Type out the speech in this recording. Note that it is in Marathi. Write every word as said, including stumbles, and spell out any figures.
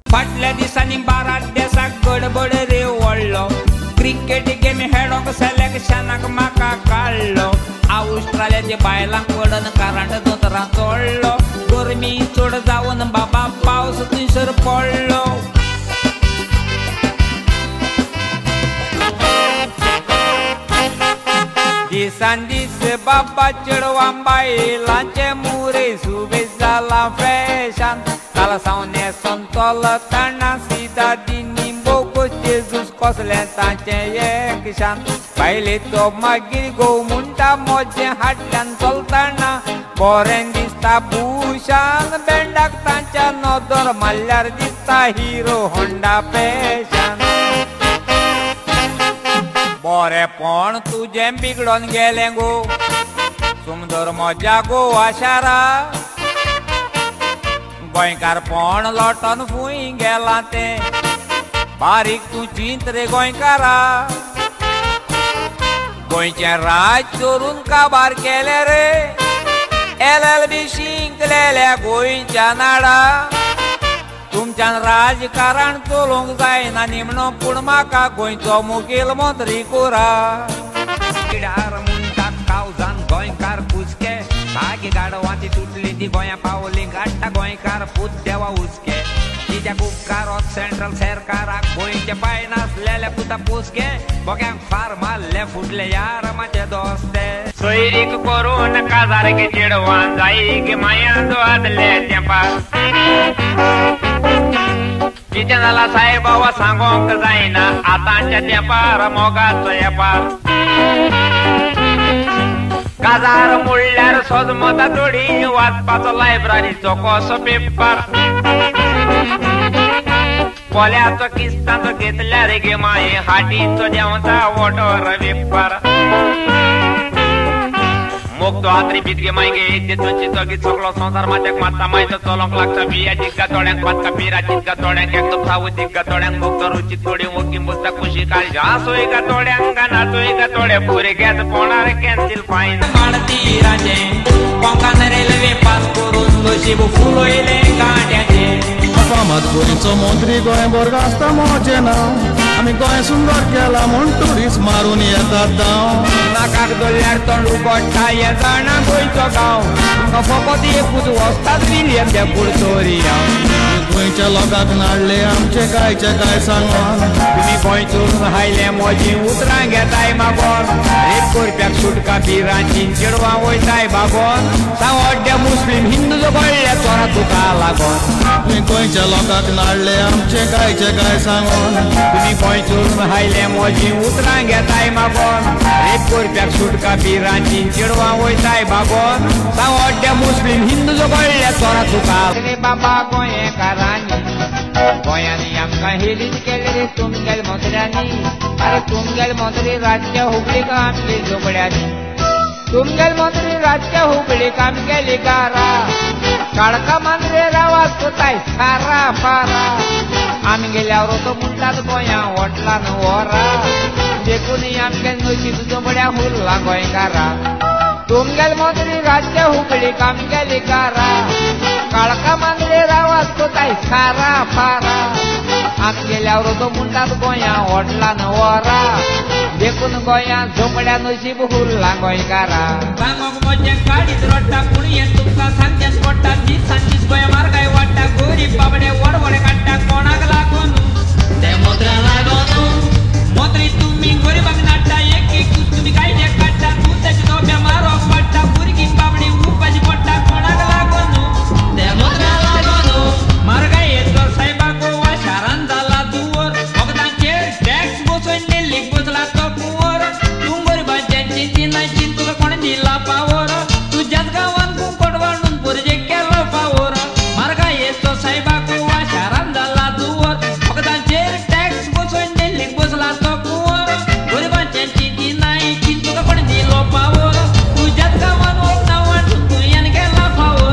फाटल्या दिसांनी बारा देशाक गडबड रे वळलो क्रिकेट गेम हेडोक सिलेक्शनाक म्हाका काडलो ऑस्ट्रेलियाचे बायलांक पडन कारण दोतरां चोडलो गरमी चड जावन बाबा पावस थंयसर पडलो दिसान दीस बाबा चेडवां बायलांचे मुरे सुबेज जाला फॅशन काल सावने संतोल ताना सीधा दिनी बोगोस जेजूस कसले ताचे एकशान बायले तो मागीर गो म्हणटा मोजे हाडल्यान चलताना बरें दिसता भूषण बेंडाक तांच्या नदर मारल्यार दिसता हिरो होंडा फॅशन बरेपण तुजें बिगडोन गेलें गो सुंदर मजा गोवा शारा गोंयकारपण लोटोन फुंय गेलां तें बारीक तूं चिंत रे गोंयकारा गोंयचें राज चोरून काबार केलें रे एल एल बी शिंकलेल्या गोंयच्या नाडा तुमच्यान राजकारण चलोवंक जायना निमणो पूण म्हाका गोंयचो मुखेल मंत्री कोरा किडार म्हणटात कावजान गोंयकार कुसके सागे गाडवांची तुटली ती गोंया पावली गाडटा गोंयकार पूत देवा उचके तिच्या उपकारो सेंट्रल सरकाराक गोंयचे पांय नासलेले पुता पुसके बोग्यांक फार मारले फुटले यार म्हाजे दोस्ते सोयरीक करून काजारके चेडवान जाई गे माया दोदले तेंपार कितें जाला साहेब बाबा सांगोंक जायना आतांच्या तेंपार मोगाचो येपार काजार म्हणल्यार सोजमता थोडी वाचपाचो लायब्ररीचो कसो पेपर कोल्याचो किस्ताचो घेतल्यार गे माये हाटीचो देंवता वोटोर वेपर मोग तो आत्री बीत गे मायगे तेचो चितो गीत सगळो संसार मात्याक मात्ता मायतो चलोंक लागता बिया जितका थोड्यांक मातका पिरा जितका थोड्यांक एकदम सावत जितका थोड्यांक मोग तो रुची थोडी मोगी मुस्ता खुशी काळजी आसोय का थोड्यांक नाचोय का थोडे भुरग्याच पोणार कॅन्सील फायन माडतीराचे कोंकण रेल्वे पास करून नशीब फुलोयले गाड्याचे फामाद गोंयचो मंत्री गोंयभर आसता मोजे नांव आमी गोंय सुंदर केला म्हूण ट्युरिस्ट मारून येतात दांव नाकाक धरल्यार तोंड उगडटा हे जाणा गोंयचो गांव फकत एकूच वस्ताद विलियम ते पुडचोरी गोंयच्या लोकांक नाडले आमचे कांयचे कांय सांगोन तुमी गोंयचून हायले मोजी उतरां घेताय मागोन एक कोरप्याक सुटका बिरांची चेडवां वयताय बागोन सावड्ड्या मुस्लीम हिंदूचो गोळ्या चोरा तुका लागोन गोंयच्या लोकांक नाडले आमचे कांयचे कांय सांगोन तुमी गोंयचून हायले मोजी उतरां घेताय मागोन एक कोरप्याक सुटका बिरांची चेडवां वयताय बागोन सावड्ड्या मुस्लीम हिंदूचो गोळ्या चोरा तुका रे बाबा गोंयकारांनी गोंयांनी आमकां हेलीच केले रे तुमगेल मंत्र्यांनी अरे तुमगेल मंत्री राज्य हुबळीक आमगे झोपड्यांनी तुमगेल मंत्री राज्य हुबळीक आमगे लिगारा काळका मांद्रे रावात कोताय सारा फारा आमी गेल्यावर तो म्हणटात गोंया वटलान वरा देखून आमगे नशीब झोपड्या हुरला गोंयकारा तुमगेल मंत्री राज्य हुबळीक आमगे लिगारा काळका मांद्रे रावात कोताय सारा फारा आमी गेल्यावर तो म्हणटात गोंया वटलान वरा देखून गोंया झोपड्या नशीब हुरला गोंयकारा सांगोक म्हजे गाडीत रडटा पूण हें तुमकां सांगचेंच पडटा दीस सांजीच गोंया मार्गाय वाडटा गरीब बाबडे वडवडे काडटा कोणाक लागून ते मंत्र्याक लागून मंत्री तुमी गरीबाक नाडटा एक एक तुमी कायदे काडटा तूं तेचे दोब्या मारप पडटा भुरगीं बाबडी उपाशी पडटा कोणाक लागून ते मंत्र्याक लागून मार्गायेचो सायबा गोवा शारान जाला दुवर वखदांचेर टॅक्स बसोवन दिल्लीक बसला तो कुंवर तूं गरीबांचें चिंतिना चिंत तुका कोण दिला पावर तुज्याच गांवांत कुंकट वाडून पुरजे केलो पावर मार्गायेचो सायबा गोवा शारान जाला दुवर वखदांचेर टॅक्स बसोवन दिल्लीक बसला तो कुंवर गरीबांचें चिंतिना चिंत तुका कोण दिलो पावर तुज्याच गांवांत वखदां वाडून तुयेन केला फावर